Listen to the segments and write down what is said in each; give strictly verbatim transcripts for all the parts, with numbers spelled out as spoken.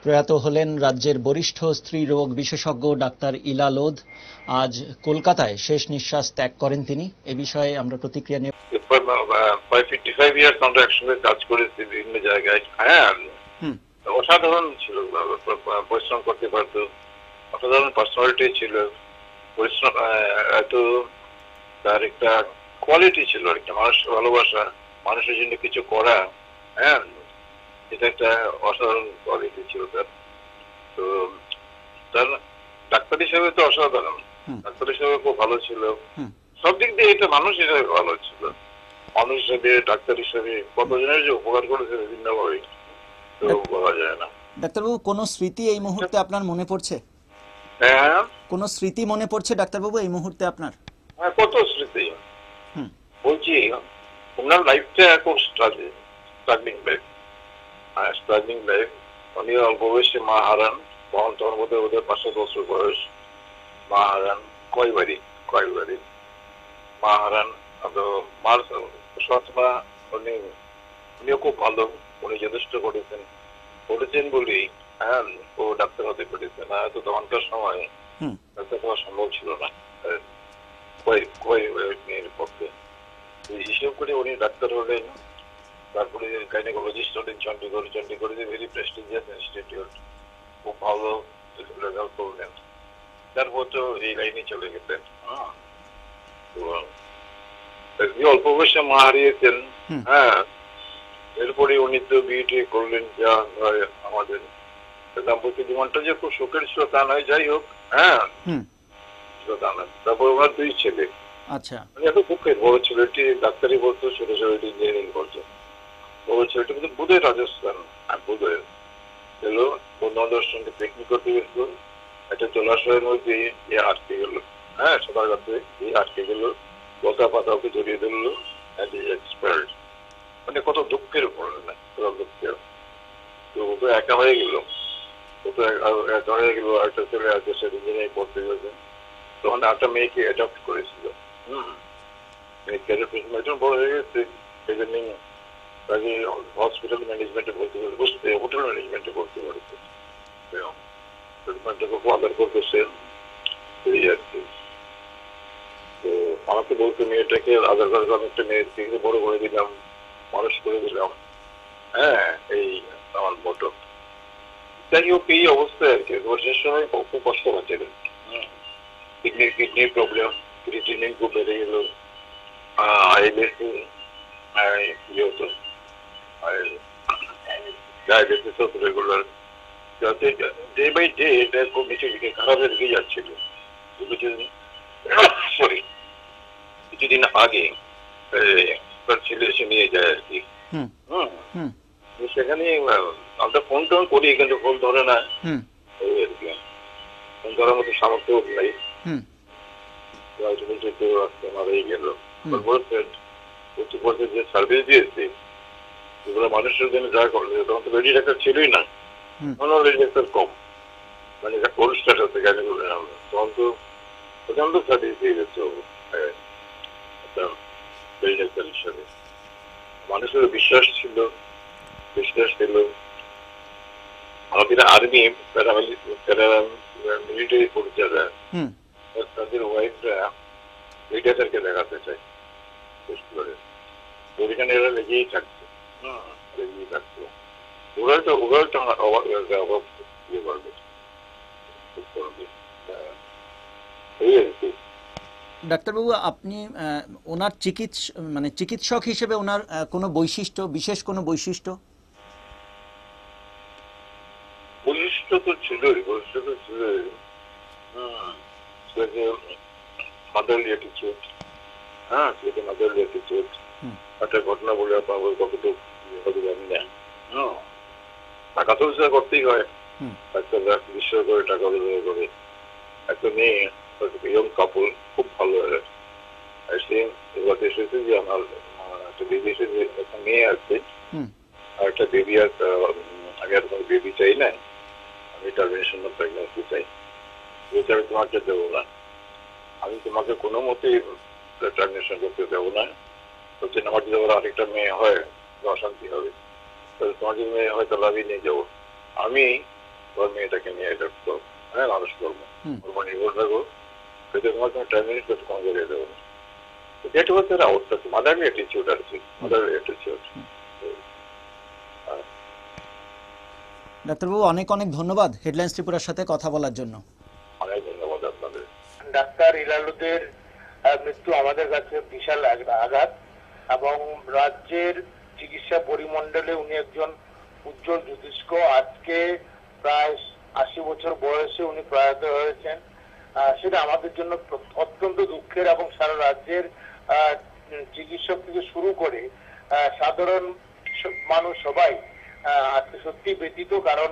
প্রয়াত হলেন রাজ্যের বরিষ্ঠ স্ত্রী রোগ বিশেষজ্ঞ ডাক্তার ইলা লোধ। আজ কলকাতায় শেষ নিঃশ্বাস ত্যাগ করেন তিনি। এ বিষয়ে আমরা প্রতিক্রিয়া নিয়ে পঁয়ষট্টি ইয়ার্স আমরা একসঙ্গে কাজ করেছি বিভিন্ন জায়গায়। হ্যাঁ, অসাধারণ ছিল, পরিশ্রম করতে পারতো, অসাধারণ পার্সোনালিটি ছিল, পরিশ্রম এত তার একটা কোয়ালিটি ছিল, একটা মানুষের ভালোবাসা, মানুষের জন্য কিছু করা। হ্যাঁ, এটা একটা অসাধারণ কোয়ালিটি ছিল তার। তো তার ডাক্তার হিসেবে তো অসাধারণ, ডাক্তার হিসেবে খুব ভালো ছিল, সব দিক দিয়ে এটা মানুষ হিসেবে ভালো ছিল। মানুষ হিসেবে, ডাক্তার হিসেবে কতজনের যে উপকার করেছে বিভিন্ন ভাবে তো বলা যায় না। ডাক্তারবাবু, কোন স্মৃতি এই মুহূর্তে আপনার মনে পড়ছে? হ্যাঁ, কোন স্মৃতি মনে পড়ছে ডাক্তারবাবু এই মুহূর্তে আপনার? হ্যাঁ, কত স্মৃতি। বলছি, ওনার লাইফটা খুব স্ট্রাগলিং লাইফ, স্ট্রাগলিং লাইফ। উনি অল্প বয়সে মা হারান, তখন তখন বোধ হয় ওদের পাঁচশো বছর বয়স। মা হারান কয়বারই কয়বারই মা হারান। মার সৎমা উনি উনিও খুব ভালো, উনি যথেষ্ট করেছেন করেছেন বলেই হ্যাঁ ও ডাক্তার হতে পেরেছে। না তো তখনকার সময় ডাক্তার হওয়া সম্ভব ছিল না মেয়ের পক্ষে। হিসেব করে উনি ডাক্তার হলেন, তারপরে গাইনোকোলজিস্ট হলেন চন্ডীগড়। চন্ডীগড়ে ভেরি প্রেস্টিজিয়াস ইনস্টিটিউট, খুব ভালো রেজাল্ট করলেন। তারপর তো এই লাইনে চলে গেলেন। অল্প বয়সে মা হারিয়েছেন। হ্যাঁ, এরপরে উনি তো বিয়ে করলেন, যা আমাদের দাম্পত্য জীবনটা যে খুব সুখের ছিল তা নয়, যাই হোক। হ্যাঁ, তারপর ওনার দুই ছেলে। আচ্ছা, এত দুঃখের, বড় ছেলেটি ডাক্তারি পড়তো, ছোট ছেলেটি ইঞ্জিনিয়ারিং করছে। বড় ছেলেটি কিন্তু বুধের রাজস্থান বুধের এলো, বন্ধু বান্ধবের সঙ্গে পিকনিক করতে গেছিল, একটা জলাশয়ের মধ্যে ইয়ে আটকে গেল। হ্যাঁ, সবার কাছে ইয়ে আটকে গেল, লতা পাতা ওকে জড়িয়ে ধরলো, এক্সপায়ার্ড। মানে কত দুঃখের উপর না, দুঃখের। তো ও তো একা হয়ে গেল, ও তো একা হয়ে গেল। একটা ছেলে আছে, সে ইঞ্জিনিয়ারিং পড়তে গেছে, তখন একটা মেয়েকে অ্যাডপ্ট করেছিল। হম মেয়েকে বড় হয়ে গেছে, সেই জন্য তাকে হসপিটাল ম্যানেজমেন্টে বলতে বুঝতে হোটেল ম্যানেজমেন্টে করতে পারছে, খুব আদর করতেছে এই আর কি। তো আমাকে বলতো মেয়েটাকে আদর করে, আমি একটা মেয়েকে বড় করে দিলাম, মানুষ করে দিলাম। হ্যাঁ, এই আমার মোটো। যাই হোক, এই অবস্থায় আর কি শেষ সময় খুব কষ্ট পাচ্ছিলেন। কিডনির কিডনির প্রবলেম, ক্রিয়েটিনিন খুব বেড়ে গেল, ইয়ে হতো, ডায়াবেটিস হতো রেগুলার। যাতে ডে বাই ডে এটা খুব নিচে দিকে খারাপের দিকে যাচ্ছিল। সরি, কিছুদিন আগে তার ছেলে এসে নিয়ে যায় আর কি। হম, সেখানে আমরা ফোন টোন করি, কিন্তু ফোন ধরে না। এই আর কি, ফোন ধরার মতো সামর্থ্য নাই। মারাই গেল। যে সার্ভিস দিয়েছে এগুলো মানুষের জন্য যা করবে, তখন তো লেডি ডাক্তার ছিলই না, লেডি ডাক্তার কম, মানে কোল্ড স্ট্যাটাসে গেলে তখন তো প্রচন্ড সার্ভিস দিয়ে গেছে লেডি ডাক্তার হিসাবে। মানুষের বিশ্বাস ছিল, বিশ্বাস ছিল। আমাদের আর্মি মিলিটারি পরিচয় তাদের ওয়াইফরা এই ডাক্তারকে দেখাতে চায়, ওইখানে এরা লেগেই থাকছে। হম, লেগেই থাকছে। ওরাই তো ওরাই তো অবাক ইয়ে করবে। ডাক্তারবাবু, আপনি ওনার চিকিৎসা মানে চিকিৎসক হিসেবে ওনার কোনো বৈশিষ্ট্য, বিশেষ কোনো বৈশিষ্ট্য? বৈশিষ্ট্য তো ছিলই, বৈশিষ্ট্য তো ছিলই। Hmm, motherly attitude. হ্যাঁ, সেটা মাদারলি অ্যাটিটিউড। একটা ঘটনা বলে আপনার কতটুকু জানি না। হম, টাকা তো রোজগার করতেই হয়, ডাক্তাররা চিকিৎসা করে টাকা রোজগার করে। একটা মেয়ে, ইয়ং কাপল, খুব ভালো এসে এবার এসেছে যে আমার একটা বেবি এসেছে, একটা মেয়ে আছে আর একটা বেবি আছে। আগে আর কোনো বেবি চাই না, আমি টার্মিনেশন প্রেগনেন্সি চাই, যেটা আমি তোমাকে দেবো না, আমি তোমাকে কোনো মতেই টার্মিনেশন করতে দেবো না। হচ্ছে আমার যদি আবার আরেকটা মেয়ে হয় অশান্তি হবে, তাহলে তোমার যদি মেয়ে হয় তাহলে আমি নিয়ে যাবো। আমি ওর মেয়েটাকে নিয়ে এটা তো হ্যাঁ মানুষ করবো ওর নির্ভর থাকবো সেটা তোমার কোনো টার্মিনেট করতে কোনো জায়গায় দেবো না যেটা হচ্ছে আউটটা মাদারলি অ্যাটিচিউড আর কি মাদারলি অ্যাটিচিউড। ডাক্তারবাবু অনেক অনেক ধন্যবাদ হেডলাইন্স ত্রিপুরার সাথে কথা বলার জন্য। অনেক ধন্যবাদ আপনাদের। ডাক্তার ইলালুদের মৃত্যু আমাদের কাছে বিশাল আঘাত এবং রাজ্যের চিকিৎসা পরিমণ্ডলে উনি একজন উজ্জ্বল জ্যোতিষ্ক। আজকে প্রায় আশি বছর বয়সে উনি প্রয়াত হয়েছেন, সেটা আমাদের জন্য অত্যন্ত দুঃখের এবং সারা রাজ্যের চিকিৎসক থেকে শুরু করে সাধারণ মানুষ সবাই আজকে সত্যি ব্যতীত। কারণ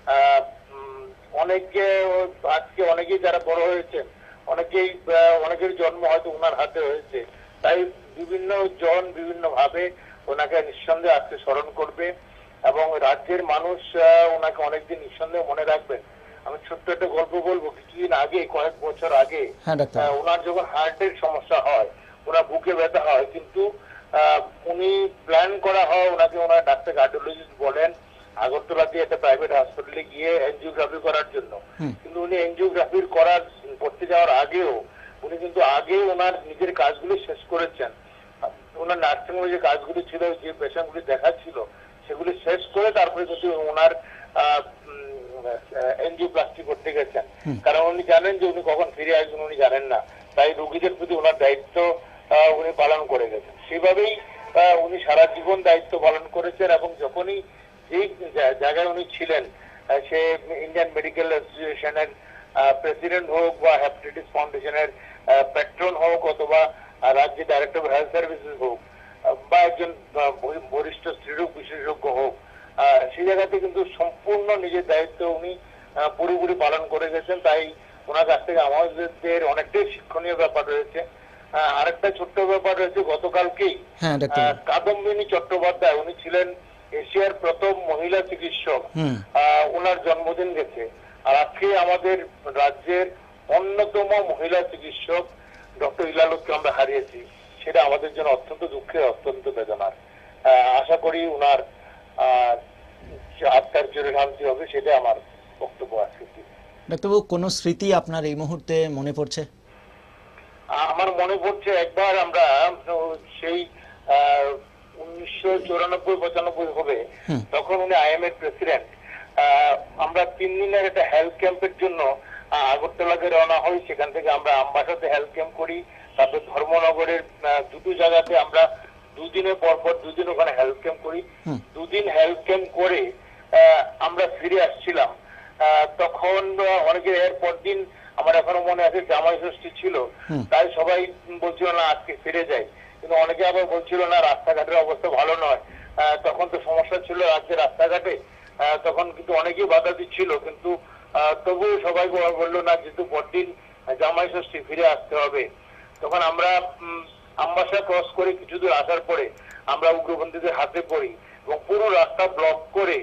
অনেকে আজকে অনেকেই যারা বড় হয়েছেন অনেকেই অনেকের জন্ম হয়তো ওনার হাতে হয়েছে, তাই বিভিন্ন জন বিভিন্ন ভাবে ওনাকে নিঃসন্দেহে আজকে স্মরণ করবে এবং রাজ্যের মানুষ ওনাকে অনেকদিন নিঃসন্দেহে মনে রাখবেন। আমি ছোট্ট একটা গল্প বলবো। কিছুদিন আগে কয়েক বছর আগে ওনার যখন হার্টের সমস্যা হয়, ওনার বুকে ব্যথা হয়, কিন্তু উনি প্ল্যান করা হয় ওনাকে ওনার ডাক্তার কার্ডিওলজিস্ট বলেন আগরতলাতে একটা প্রাইভেট হসপিটালে গিয়ে এনজিওগ্রাফি করার জন্য। কিন্তু উনি এনজিওগ্রাফির করার করতে যাওয়ার আগেও উনি কিন্তু আগে ওনার নিজের কাজগুলি শেষ করেছেন। ওনার নার্সিং হোমে যে কাজগুলি ছিল, যে পেশেন্টগুলি দেখাচ্ছিল সেগুলি শেষ করে তারপরে কিন্তু ওনার এনজিওপ্লাস্টি করতে গেছেন। কারণ উনি জানেন যে উনি কখন ফিরে আসবেন উনি জানেন না, তাই রোগীদের প্রতি ওনার দায়িত্ব উনি পালন করে গেছেন। সেভাবেই উনি সারা জীবন দায়িত্ব পালন করেছেন এবং যখনই যেই জায়গায় উনি ছিলেন, সে ইন্ডিয়ান মেডিকেল অ্যাসোসিয়েশনের প্রেসিডেন্ট হোক বা হেপাটাইটিস ফাউন্ডেশনের প্যাট্রন হোক অথবা রাজ্যের ডাইরেক্টর অফ হেলথ সার্ভিসেস হোক বা একজন বরিষ্ঠ স্ত্রীরোগ বিশেষজ্ঞ হোক, সেই জায়গাতে কিন্তু সম্পূর্ণ নিজের দায়িত্ব উনি পুরোপুরি পালন করে গেছেন। তাই ওনার কাছ থেকে আমাদের অনেকটাই শিক্ষণীয় ব্যাপার রয়েছে। আরেকটা ছোট্ট ব্যাপার রয়েছে, গতকালকেই কাদম্বিনী চট্টোপাধ্যায় উনি ছিলেন এশিয়ার প্রথম মহিলা চিকিৎসক, ওনার জন্মদিন গেছে। আর আজকে আমাদের রাজ্যের অন্যতম মহিলা চিকিৎসক ডক্টর ইলালুদকে আমরা হারিয়েছি, সেটা আমাদের জন্য অত্যন্ত দুঃখের, অত্যন্ত বেদনার। আশা করি ওনার আত্মার চির শান্তি হবে, সেটা আমার বক্তব্য আছে। ডাক্তারবাবু কোন স্মৃতি আপনার এই মুহূর্তে মনে পড়ছে? আমার মনে পড়ছে একবার আমরা সেই উনিশশো চৌরানব্বই পঁচানব্বই হবে, তখন উনি আইএম এর প্রেসিডেন্ট। আমরা তিন দিনের একটা হেলথ ক্যাম্পের জন্য আগরতলাকে রওনা হই। সেখান থেকে আমরা আমবাসাতে হেলথ ক্যাম্প করি, তারপর ধর্মনগরের দুটো জায়গাতে আমরা দুদিনের পর পর দুদিন ওখানে হেলথ ক্যাম্প করি। দুদিন হেলথ ক্যাম্প করে আমরা ফিরে আসছিলাম। তখন অনেকে এর পর দিন আমার এখনো মনে আছে জামাই ষষ্ঠী ছিল, তাই সবাই বলছিল না আজকে ফিরে যাই, কিন্তু অনেকে আবার বলছিল না রাস্তাঘাটের অবস্থা ভালো নয়। তখন তো সমস্যা ছিল রাজ্যের রাস্তাঘাটে, তখন কিন্তু অনেকেই বাধা দিচ্ছিল, কিন্তু তবুও সবাই বললো না যেহেতু পরদিন জামাই ষষ্ঠী ফিরে আসতে হবে। তখন আমরা আমবাসা ক্রস করে কিছু দূর আসার পরে আমরা উগ্রপন্থীদের হাতে পড়ি এবং পুরো রাস্তা ব্লক করে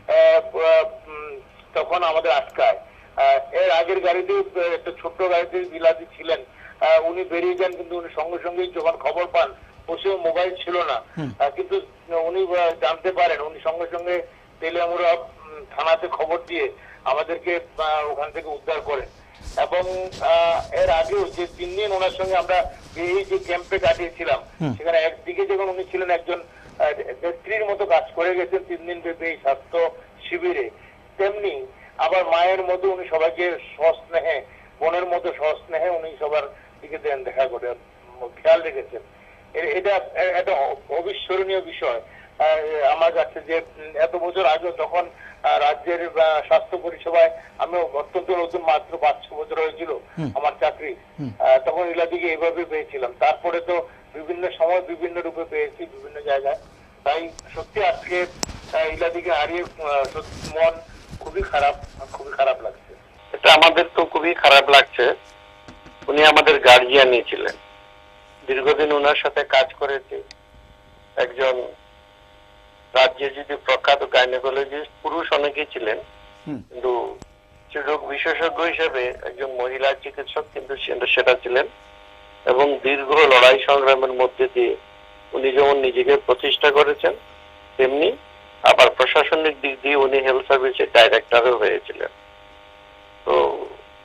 তখন আমাদের আটকায়। এর আগের গাড়িতে একটা ছোট্ট গাড়িতে বিলাতি ছিলেন, উনি বেরিয়ে যান, কিন্তু উনি সঙ্গে সঙ্গেই যখন খবর পান, বসে মোবাইল ছিল না, কিন্তু উনি জানতে পারেন, উনি সঙ্গে সঙ্গে তেলিয়ামুড়া থানাতে খবর দিয়ে আমাদেরকে ওখান থেকে উদ্ধার করেন। এবং এর আগেও যে তিন দিন ওনার সঙ্গে আমরা এই যে ক্যাম্পে কাটিয়েছিলাম, সেখানে একদিকে যখন উনি ছিলেন একজন নেত্রীর মতো কাজ করে গেছেন তিন দিন ব্যাপী এই স্বাস্থ্য শিবিরে, তেমনি আবার মায়ের মতো উনি সবাইকে সস্নেহে, বোনের মতো সস্নেহে উনি সবার দিকে দেন দেখা করে খেয়াল রেখেছেন। এটা একটা অবিস্মরণীয় বিষয় আমার কাছে, যে এত বছর আগে তখন রাজ্যের স্বাস্থ্য পরিষেবায় আমি অত্যন্ত নতুন, মাত্র পাঁচ ছ বছর হয়েছিল আমার চাকরি, তখন ইলাদিকে এইভাবে পেয়েছিলাম। তারপরে তো বিভিন্ন সময় বিভিন্ন রূপে পেয়েছি বিভিন্ন জায়গায়। তাই সত্যি আজকে ইলাদিকে হারিয়ে মন খুবই খারাপ, খুবই খারাপ লাগছে। এটা আমাদের তো খুবই খারাপ লাগছে। উনি আমাদের গার্জিয়ানই ছিলেন, দীর্ঘদিন ওনার সাথে কাজ করেছি। একজন রাজ্যের যদি প্রখ্যাত গাইনোকোলজিস্ট, পুরুষ অনেকেই ছিলেন, কিন্তু রোগ বিশেষজ্ঞ হিসেবে একজন মহিলা চিকিৎসক কিন্তু সেটা ছিলেন। এবং দীর্ঘ লড়াই সংগ্রামের মধ্যে দিয়ে উনি যেমন নিজেকে প্রতিষ্ঠা করেছেন, তেমনি আবার প্রশাসনিক দিক দিয়ে উনি হেলথ সার্ভিসের ডাইরেক্টরও হয়েছিলেন।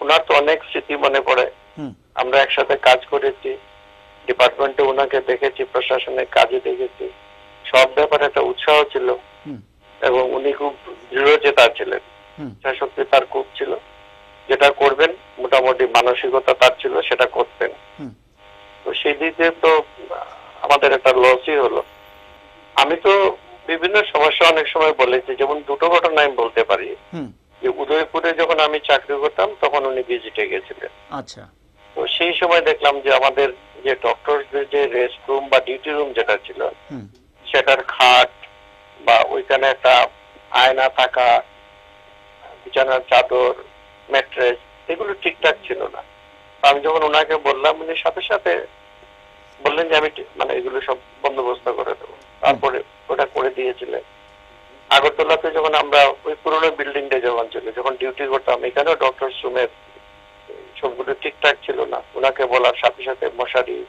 ওনার তো অনেক স্মৃতি মনে পড়ে। আমরা একসাথে কাজ করেছি, ডিপার্টমেন্টে ওনাকে দেখেছি, প্রশাসনের কাজে দেখেছি, সব ব্যাপারে একটা উৎসাহ ছিল এবং উনি খুব দৃঢ়চেতা ছিলেন, ইচ্ছাশক্তি তার খুব ছিল, যেটা করবেন মোটামুটি মানসিকতা তার ছিল, সেটা করতেন। তো সেই দিকে তো আমাদের একটা লসই হলো। আমি তো বিভিন্ন সমস্যা অনেক সময় বলেছি, যেমন দুটো ঘটনা আমি বলতে পারি। যে উদয়পুরে যখন আমি চাকরি করতাম তখন উনি ভিজিটে গেছিলেন। আচ্ছা। তো সেই সময় দেখলাম যে আমাদের যে ডক্টরদের যে রেস্ট রুম বা ডিউটি রুম যেটা ছিল, সেটার খাট বা ওইখানে একটা আয়না থাকা, বিছানার চাদর, ম্যাট্রেস, এগুলো ঠিকঠাক ছিল না। আমি যখন ওনাকে বললাম, উনি সাথে সাথে বললেন যে আমি মানে এগুলো সব বন্দোবস্ত করে দেবো। তারপরে ওটা করে দিয়েছিলেন। আগরতলাতে যখন আমরা ওই পুরোনো বিল্ডিংটা যখন ছিল, যখন ডিউটি করতাম, এখানেও ডক্টর রুমের সবগুলো ঠিকঠাক ছিল না। ওনাকে বলার সাথে সাথে মশারি,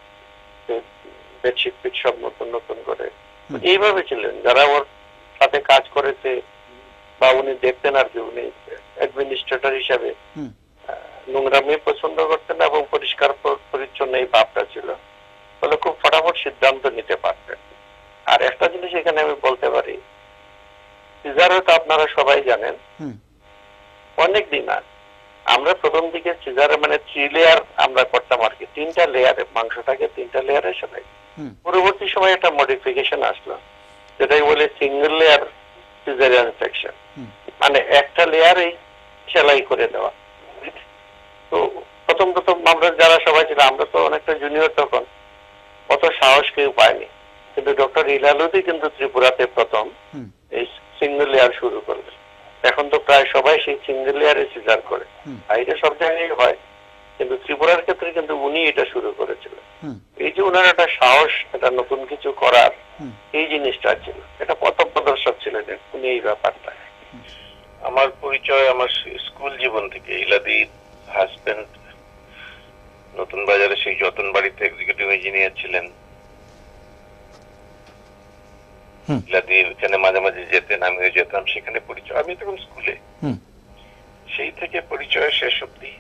বেডশিট পিট সব নতুন নতুন করে এইভাবে ছিলেন। যারা ওর সাথে কাজ করেছে বা উনি দেখতেন আর কি, উনি অ্যাডমিনিস্ট্রেটর হিসাবে নোংরামি পছন্দ করতেন এবং পরিষ্কার পরিচ্ছন্ন এই ভাবটা ছিল, ফলে খুব ফটাফট সিদ্ধান্ত নিতে পারতেন। আর একটা জিনিস এখানে আমি বলতে পারি, সিজারও তো আপনারা সবাই জানেন, অনেক দিন আর আমরা প্রথম দিকে সিজারে মানে থ্রি লেয়ার আমরা করতাম আর কি, তিনটা লেয়ারে মাংসটাকে তিনটা লেয়ারে সেলাই। পরবর্তী সময় একটা মডিফিকেশন আসলো, যেটাই বলে সিঙ্গেল লেয়ার সিজারিয়ান সেকশন, মানে একটা লেয়ারেই সেলাই করে দেওয়া। তো প্রথম প্রথম আমরা যারা সবাই ছিল, আমরা তো অনেকটা জুনিয়র, তখন অত সাহস কেউ পায়নি। কিন্তু ডক্টর ইলালুদ্দিন কিন্তু ত্রিপুরাতে প্রথম এই সিঙ্গেল লেয়ার শুরু করলেন। এখন তো প্রায় সবাই সেই সিঙ্গেল লেয়ারে সিজার করে, এটা সব জায়গায় হয়, কিন্তু ত্রিপুরার ক্ষেত্রে কিন্তু উনি এটা শুরু করেছিলেন। এই যে উনার একটা সাহস, এটা নতুন কিছু করার, এই জিনিসটা ছিল, এটা পথ প্রদর্শক ছিলেন উনি এই ব্যাপারটা। আমার পরিচয় আমার স্কুল জীবন থেকে। ইলাদির হাজবেন্ড নতুন বাজারে সেই যতন বাড়িতে এক্সিকিউটিভ ইঞ্জিনিয়ার ছিলেন। ইলাদির এখানে মাঝে মাঝে যেতেন, আমিও যেতাম, সেখানে পরিচয়। আমি তখন স্কুলে, সেই থেকে পরিচয় শেষ অব্দি।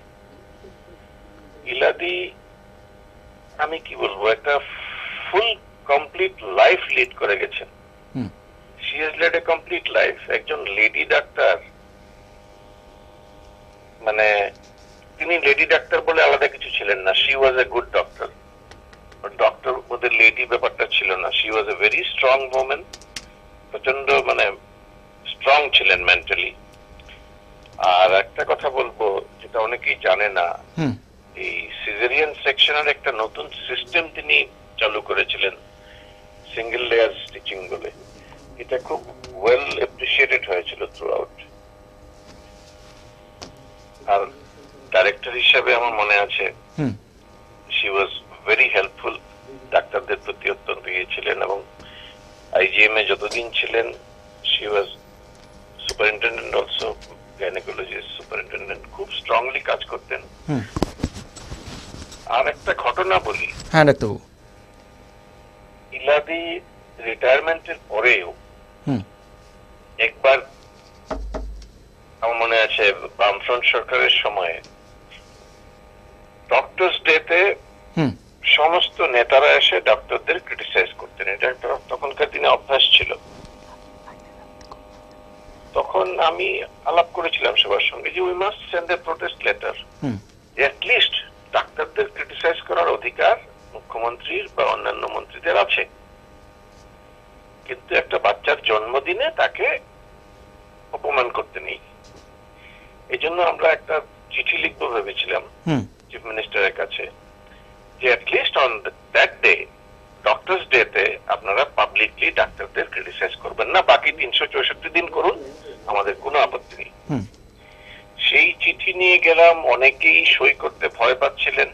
ইলাদি আমি কি বলবো, একটা ফুল কমপ্লিট লাইফ লিড করে গেছেন। She has led a complete life. একজন লেডি ডাক্তার, মানে তিনি লেডি ডাক্তার বলে আলাদা কিছু ছিলেন না। She was a good doctor. Doctor ওদের লেডি ব্যাপারটা ছিল না। She was a very strong women, প্রচন্ড মানে স্ট্রং ছিলেন মেন্টালি। আর একটা কথা বলবো, যেটা অনেকেই জানে না, এই সিজারিয়ান সেকশনের একটা নতুন সিস্টেম তিনি চালু করেছিলেন, সিঙ্গেল লেয়ার স্টিচিং বলে। এটা খুব ওয়েল অ্যাপ্রিসিয়েটেড হয়েছিল থ্রু আউট। আর ডাইরেক্টর হিসাবে আমার মনে আছে, শি ওয়াজ ভেরি হেল্পফুল, ডাক্তারদের প্রতি অত্যন্ত ইয়ে ছিলেন। এবং আইজিএম এ যতদিন ছিলেন, she was superintendent also, gynaecologist superintendent, খুব স্ট্রংলি কাজ করতেন। আর একটা ঘটনা বলি, হ্যাঁ ডাক্তারবাবু, ইলাদি রিটায়ারমেন্টের পরেও একবার আমার মনে আছে বামফ্রন্ট সরকারের সময়ে ডক্টরস ডেতে সমস্ত নেতারা এসে ডক্টরদের ক্রিটিসাইজ করতেন। এটা একটা তখনকার দিনে অভ্যাস ছিল। তখন আমি আলাপ করেছিলাম সবার সঙ্গে যে we must send a protest letter, at least ডাক্তারদের ক্রিটিসাইজ করার অধিকার মুখ্যমন্ত্রীর বা অন্যান্য মন্ত্রীদের আছে, কিন্তু একটা বাচ্চার জন্মদিনে তাকে অপমান করতে নেই। এই জন্য আমরা একটা চিঠি লিখবো ভেবেছিলাম চিফ মিনিস্টারের কাছে, যে at least on that day, doctors ডেতে আপনারা পাবলিকলি ডাক্তারদের ক্রিটিসাইজ করবেন না, বাকি তিনশো চৌষট্টি দিন করুন, আমাদের কোনো আপত্তি নেই। সেই চিঠি নিয়ে গেলাম, অনেকেই সই করতে ভয় পাচ্ছিলেন।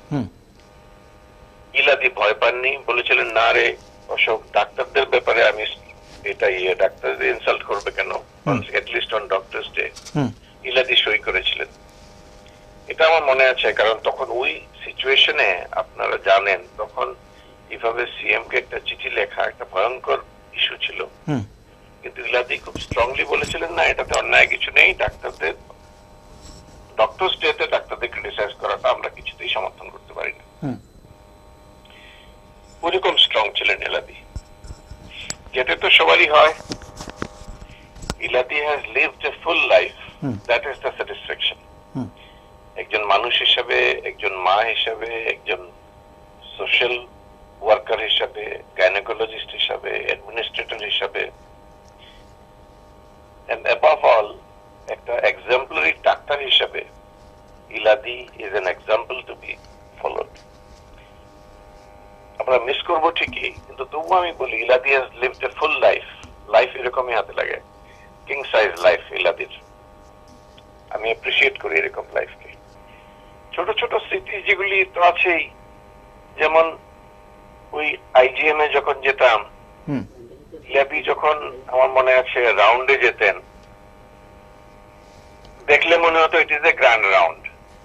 ইলাদি ভয় পাননি, বলেছিলেন না রে অশোক, ডাক্তারদের ব্যাপারে আমি এটা ইয়ে ডাক্তারদের ইনসাল্ট করবে কেন, অ্যাটলিস্ট অন ডক্টরস ডে। ইলাদি সই করেছিলেন, এটা আমার মনে আছে। কারণ তখন ওই সিচুয়েশনে আপনারা জানেন, তখন এইভাবে সিএম কে একটা চিঠি লেখা একটা ভয়ঙ্কর ইস্যু ছিল, কিন্তু ইলাদি খুব স্ট্রংলি বলেছিলেন না, এটাতে অন্যায় কিছু নেই, ডাক্তারদের ডক্টরস ডেতে ডাক্তারদের full life, that is the satisfaction. একজন মানুষ হিসাবে, একজন মা হিসাবে, একজন সোশ্যাল ওয়ার্কার হিসাবে, গাইনোকোলজিস্ট হিসাবে, অ্যাডমিনিস্ট্রেটর হিসাবে, এন্ড অ্যাবভ অল একটা এক্সাম্পলারি ডাক্তার হিসাবে ইলাদি is an example to be followed. আমরা মিস করবো ঠিকই, কিন্তু তবু আমি বলি ইলাদি has lived a full life. Life এরকমই হাতে লাগে, কিং সাইজ লাইফ ইলাদির। আমি অ্যাপ্রিসিয়েট করি এরকম লাইফকে। ছোট ছোট স্মৃতি যেগুলি তো আছেই, যেমন ওই আইজিএম এ যখন যেতাম, ল্যাবি যখন আমার মনে আছে রাউন্ডে যেতেন, দেখলে মনে হতো it is a grand round.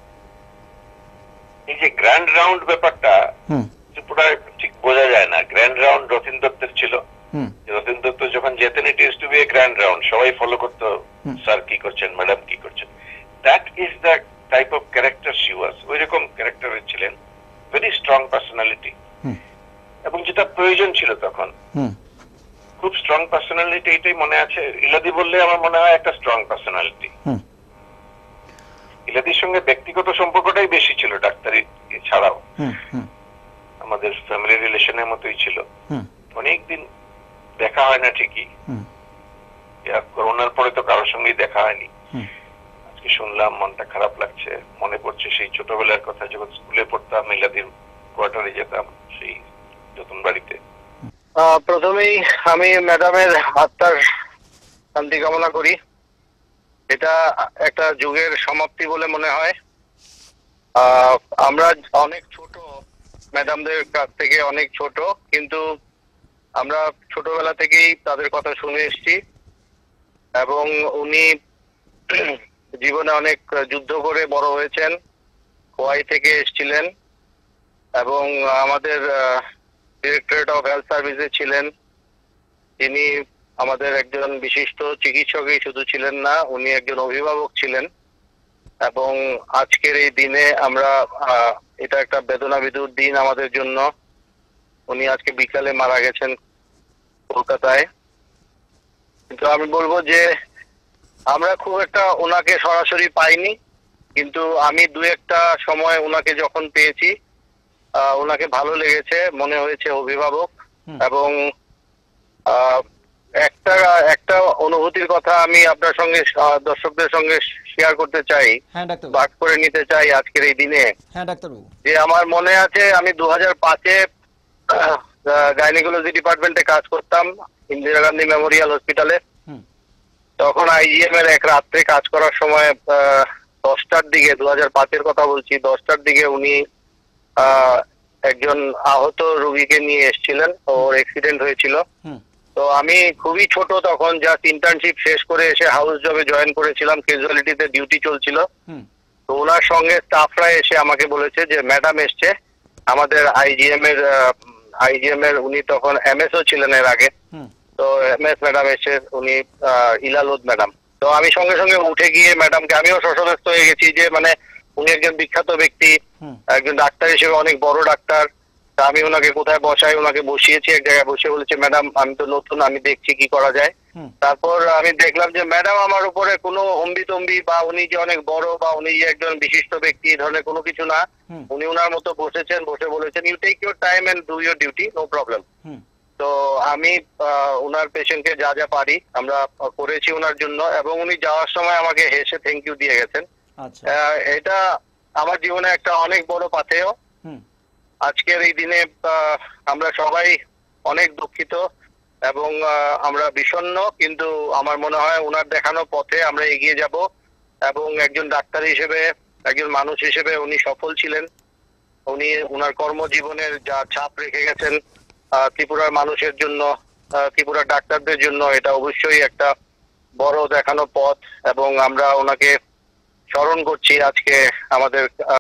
এই যে গ্র্যান্ড রাউন্ড ব্যাপারটা পুরো ঠিক বোঝা যায় না। গ্র্যান্ড রাউন্ড রতিন দত্তের ছিল। রতিন দত্ত যখন যেতেন it is to be a grand round, সবাই ফলো করতো স্যার কি করছেন, ম্যাডাম কি করছেন। That is the type of character she was. ওই রকম ক্যারেক্টারের ছিলেন, ভেরি স্ট্রং পার্সোনালিটি, এবং যেটা প্রয়োজন ছিল তখন। খুব স্ট্রং পার্সোনালিটি, এটাই মনে আছে। ইলাদি বললে আমার মনে হয় একটা স্ট্রং পার্সোনালিটি। ইলাদির সঙ্গে ব্যক্তিগত সম্পর্কটাই বেশি ছিল ডাক্তারি ছাড়াও, আমাদের ফ্যামিলি রিলেশনের মতোই ছিল। অনেকদিন দেখা হয় না ঠিকই, করোনার পরে তো কারোর সঙ্গেই দেখা হয়নি। আজকে শুনলাম, মনটা খারাপ লাগছে। মনে পড়ছে সেই ছোটবেলার কথা, যখন স্কুলে পড়তাম, ইলাদির কোয়ার্টারে যেতাম, সেই নতুন বাড়িতে। প্রথমেই আমি ম্যাডামের আত্মার শান্তি কামনা করি। এটা একটা যুগের সমাপ্তি বলে মনে হয়। আমরা অনেক ছোট, ম্যাডামদের কাছ থেকে অনেক ছোট, কিন্তু আমরা ছোটবেলা থেকেই তাদের কথা শুনে এসেছি, এবং উনি জীবনে অনেক যুদ্ধ করে বড় হয়েছেন। খোয়াই থেকে এসেছিলেন এবং আমাদের ডিরেক্টরেট অফ হেলথ সার্ভিসে ছিলেন। তিনি আমাদের একজন বিশিষ্ট চিকিৎসকই শুধু ছিলেন না, উনি একজন অভিভাবক ছিলেন। এবং আজকের এই দিনে আমরা, এটা একটা বেদনা বিধুর দিন আমাদের জন্য। উনি আজকে বিকালে মারা গেছেন কলকাতায়। কিন্তু আমি বলবো যে আমরা খুব একটা ওনাকে সরাসরি পাইনি, কিন্তু আমি দু একটা সময় ওনাকে যখন পেয়েছি, ওনাকে ভালো লেগেছে, মনে হয়েছে অভিভাবক। এবং একটা একটা অনুভূতির কথা আমি আপনার সঙ্গে, দর্শকদের সঙ্গে শেয়ার করতে চাই, ভাগ করে নিতে চাই আজকের এই দিনে। যে আমার মনে আছে, আমি দু হাজার পাঁচে গাইনোকোলজি ডিপার্টমেন্টে কাজ করতাম ইন্দিরা গান্ধী মেমোরিয়াল হসপিটালে। তখন আইজিএম এর এক রাত্রে কাজ করার সময় দশটার দিকে, দু হাজার পাঁচের কথা বলছি, দশটার দিকে উনি একজন আহত রোগীকে নিয়ে এসেছিলেন। ওর অ্যাক্সিডেন্ট হয়েছিল। তো আমি খুবই ছোট তখন, জাস্ট ইন্টার্নশিপ শেষ করে এসে হাউস জবে জয়েন করেছিলাম, ক্যাজুয়ালিটিতে ডিউটি চলছিল। তো ওনার সঙ্গে স্টাফরা এসে আমাকে বলেছে যে ম্যাডাম এসছে, আমাদের আইজিএম এর আইজিএম এর উনি তখন এমএসও ছিলেন এর আগে। তো এমএস ম্যাডাম এসে, উনি ইলা লোধ ম্যাডাম। তো আমি সঙ্গে সঙ্গে উঠে গিয়ে ম্যাডামকে, আমিও শশব্যস্ত হয়ে গেছি যে মানে উনি একজন বিখ্যাত ব্যক্তি, একজন ডাক্তার হিসেবে অনেক বড় ডাক্তার। তা আমি ওনাকে কোথায় বসাই, ওনাকে বসিয়েছি এক জায়গায়, বসে বলেছি ম্যাডাম আমি তো নতুন, আমি দেখছি কি করা যায়। তারপর আমি দেখলাম যে ম্যাডাম আমার উপরে কোনো হম্বি তম্বি বা উনি যে অনেক বড় বা উনি যে একজন বিশিষ্ট ব্যক্তি, এই ধরনের কোনো কিছু না। উনি ওনার মতো বসেছেন, বসে বলেছেন you take your time and do your duty, no problem. তো আমি ওনার পেশেন্টকে যা যা পারি আমরা করেছি ওনার জন্য, এবং উনি যাওয়ার সময় আমাকে হেসে থ্যাংক ইউ দিয়ে গেছেন। এটা আমার জীবনে একটা অনেক বড় পাথেয়। আজকের এই দিনে আমরা সবাই অনেক দুঃখিত এবং আমরা বিষণ্ণ, কিন্তু আমার মনে হয় ওনার দেখানো পথে আমরা এগিয়ে যাব। এবং একজন ডাক্তার হিসেবে, একজন মানুষ হিসেবে উনি সফল ছিলেন। উনি ওনার কর্মজীবনের যা ছাপ রেখে গেছেন ত্রিপুরার মানুষের জন্য, ত্রিপুরার ডাক্তারদের জন্য, এটা অবশ্যই একটা বড় দেখানো পথ। এবং আমরা ওনাকে স্মরণ করছি আজকে আমাদের